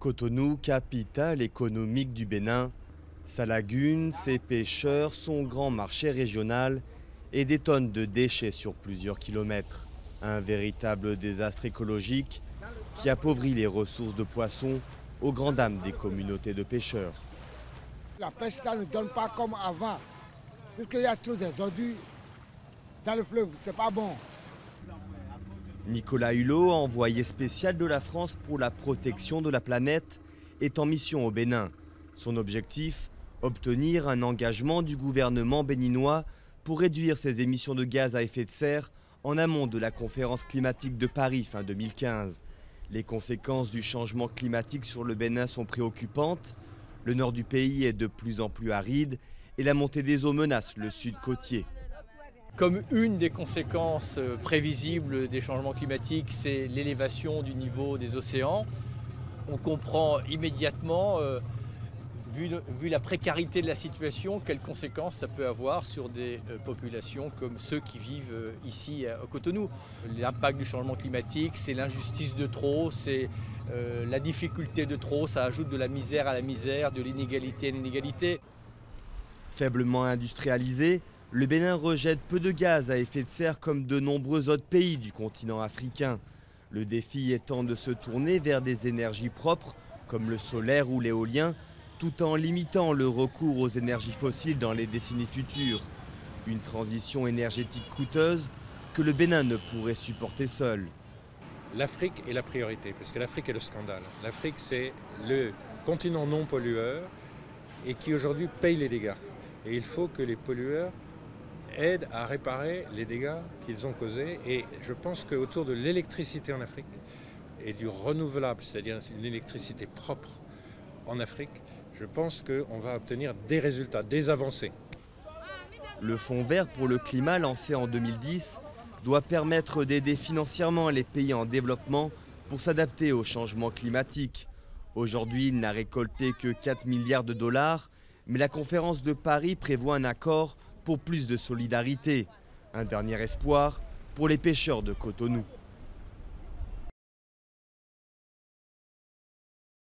Cotonou, capitale économique du Bénin, sa lagune, ses pêcheurs, son grand marché régional et des tonnes de déchets sur plusieurs kilomètres. Un véritable désastre écologique qui appauvrit les ressources de poissons aux grandes dames des communautés de pêcheurs. La pêche, ça ne donne pas comme avant, puisqu'il y a trop des ordures dans le fleuve, c'est pas bon. Nicolas Hulot, envoyé spécial de la France pour la protection de la planète, est en mission au Bénin. Son objectif, obtenir un engagement du gouvernement béninois pour réduire ses émissions de gaz à effet de serre en amont de la conférence climatique de Paris fin 2015. Les conséquences du changement climatique sur le Bénin sont préoccupantes. Le nord du pays est de plus en plus aride et la montée des eaux menace le sud côtier. Comme une des conséquences prévisibles des changements climatiques, c'est l'élévation du niveau des océans. On comprend immédiatement, vu la précarité de la situation, quelles conséquences ça peut avoir sur des populations comme ceux qui vivent ici à Cotonou. L'impact du changement climatique, c'est l'injustice de trop, c'est la difficulté de trop, ça ajoute de la misère à la misère, de l'inégalité à l'inégalité. Faiblement industrialisé, le Bénin rejette peu de gaz à effet de serre comme de nombreux autres pays du continent africain. Le défi étant de se tourner vers des énergies propres comme le solaire ou l'éolien, tout en limitant le recours aux énergies fossiles dans les décennies futures. Une transition énergétique coûteuse que le Bénin ne pourrait supporter seul. L'Afrique est la priorité, parce que l'Afrique est le scandale. L'Afrique, c'est le continent non pollueur et qui aujourd'hui paye les dégâts. Et il faut que les pollueurs aident à réparer les dégâts qu'ils ont causés. Et je pense qu'autour de l'électricité en Afrique et du renouvelable, c'est-à-dire une électricité propre en Afrique, je pense qu'on va obtenir des résultats, des avancées. Le Fonds vert pour le climat lancé en 2010 doit permettre d'aider financièrement les pays en développement pour s'adapter au changement climatique. Aujourd'hui, il n'a récolté que 4 milliards de dollars, mais la conférence de Paris prévoit un accord pour plus de solidarité. Un dernier espoir pour les pêcheurs de Cotonou.